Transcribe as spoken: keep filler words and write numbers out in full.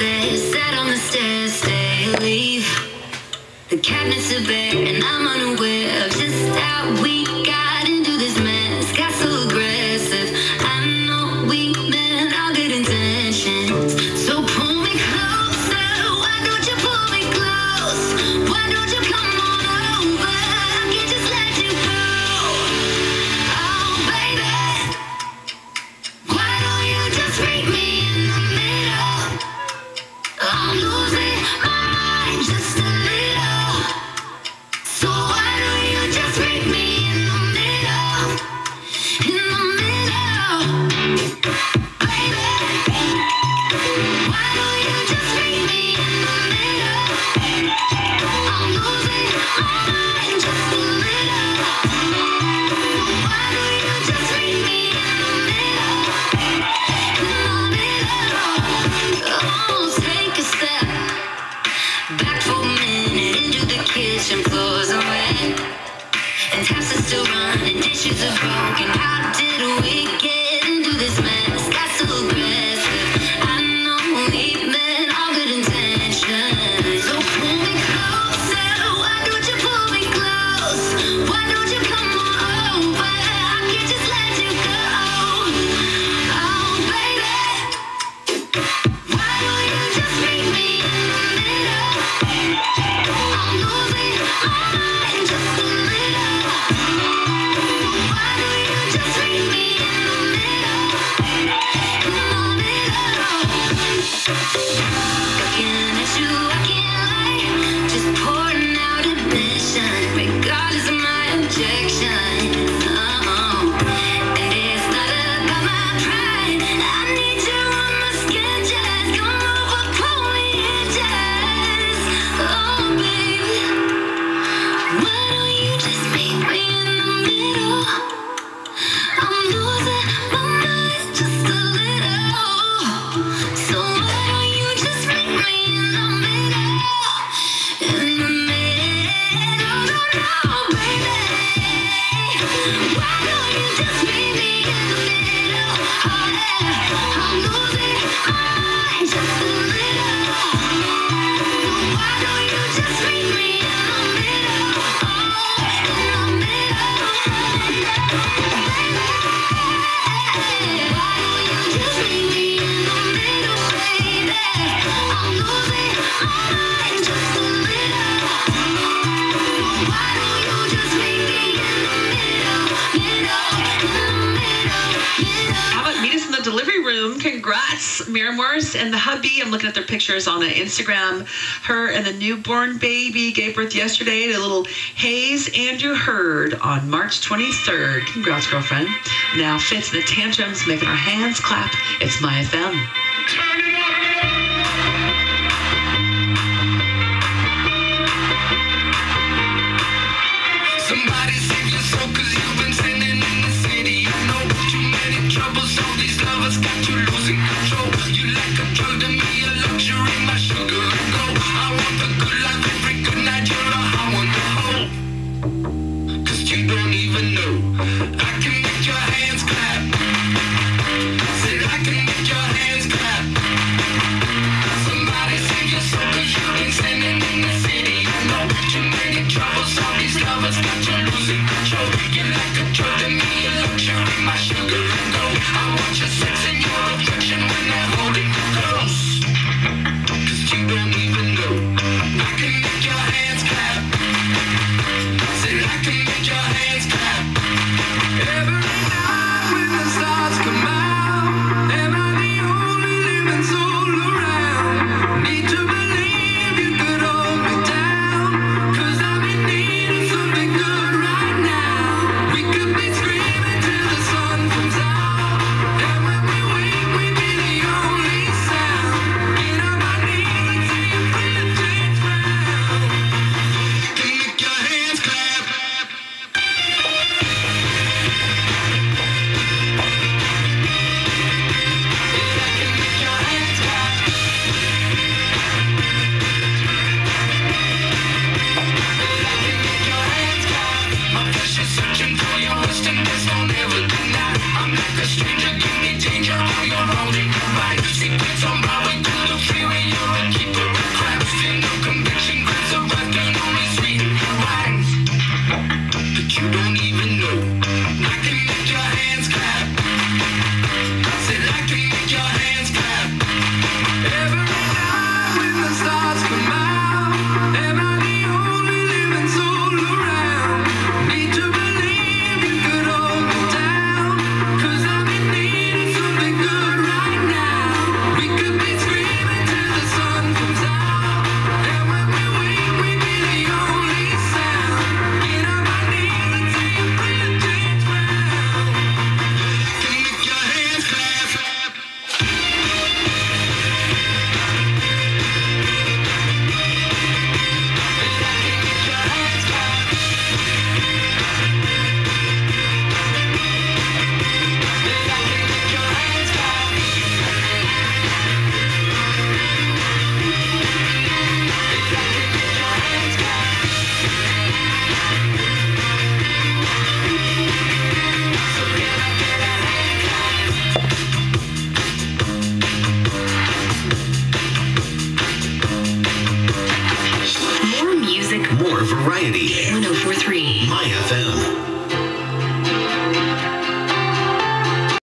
there, sat on the stairs, stay, leave. The cabinets are bare, and I'm unaware of just how we got into this mess. Got so aggressive. I know we meant all good intentions. So pull me closer. Why don't you pull me close? Why don't you come on over? I can just let you go. Oh, baby. Why don't you just meet me in the middle? I'm losing my mind just a little. So why don't you just meet me in the middle? In the middle, baby. Why don't you just meet me in the middle? I'm losing my mind just a little. Why don't you just meet me in the middle? In the middle. Oh, take a step back for a minute into the kitchen. Floors are wet and taps are still running, dishes are broken. How did we get into this mess? Got so aggressive. I know we meant all good intentions. So pull me closer. Why don't you pull me close? Why don't you come on over? I can just let you go. Oh, baby. Why don't you just meet me in the middle? I'm losing my mind just a little. Why don't you just meet me in the middle? In the middle. Looking at you, I can't lie. Just pouring out admission, regardless of my objection. Oh, and it's not about my pride. I need you on my skin, just come over, pull me in, just. Oh, baby. Why don't you just meet me in the middle? I'm losing my mind just a little. So why don't you just meet me in the middle? In the middle, no, no, baby. Why don't you just meet me in the middle? Oh, yeah. I'm losing my mind just a little. Why don't you just meet me in the middle? Oh, in the middle. Why don't you just meet me in the middle, baby? I'm losing my mind just a little. Why don't you just meet me in the middle, middle, in the middle, middle? How about meet us in the delivery room? Congrats, Miriam Morris and the hubby. I'm looking at their pictures on the Instagram. Her and the newborn baby gave birth yesterday to little Hayes Andrew Hurd on March twenty-third. Congrats, girlfriend. Now Fitz and the Tantrums making our hands clap. It's My F M. Somebody save your soul, cause you've been standing in the city. You know too many troubles, all these lovers got you losing control. You like a drug to me, a luxury, my sugar and gold. I want the good life every good night, you're a high one to hold. Cause you don't even know, I can make your hands clap. Said I can make your hands clap. variety